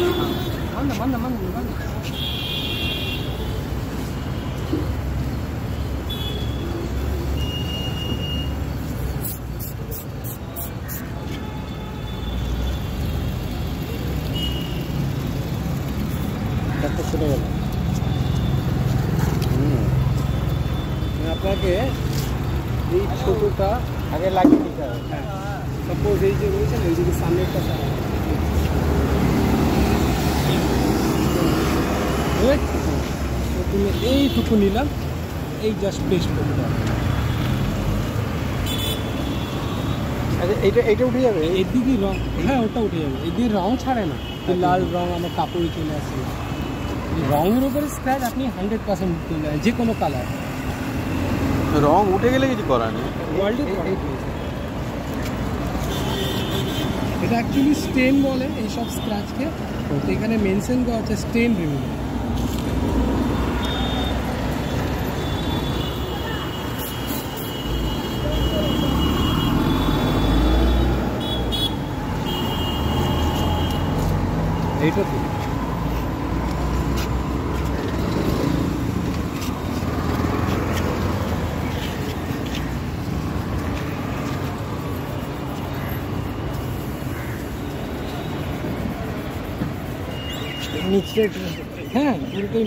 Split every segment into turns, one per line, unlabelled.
manda. আপনাকে এই ছোটটা আগে লাগিয়ে নিতে হবে। হ্যাঁ, সাপোজ এই যে রয়েছে না, এই যে সামনেরটা তুমি এইটুকু নিলাম, এই জাস্ট পেস্ট করতে হবে। আচ্ছা, এইটা উঠে যাবে এদিকে রং? হ্যাঁ, ওটা উঠে যাবে। এদিকে রং ছাড়ে না, লাল রং আমার কাপড়ে চলে আসে। রঙের উপরে স্ক্র্যাচ আপনি 100% তুলে যে কোনো কালার।
রং উঠে গেলে কিছু করার নেই।
এটা অ্যাকচুয়ালি স্টেন বলে এইসব স্ক্র্যাচকে। তো এখানে মেনশন করা আছে স্টেন রিমুভ। এইটা তো হ্যাঁ, পুরোটাই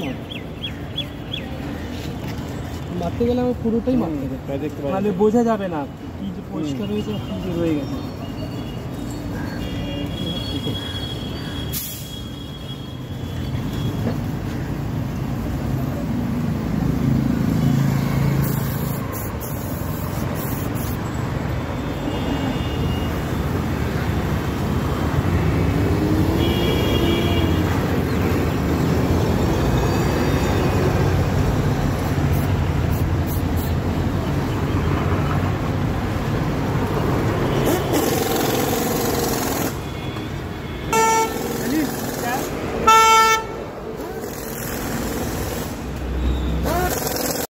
মারতে গেলে আমার পুরোটাই মারতে হবে, তাহলে বোঝা যাবে না কি যে পরিষ্কার হয়েছে কি যে রয়ে গেছে।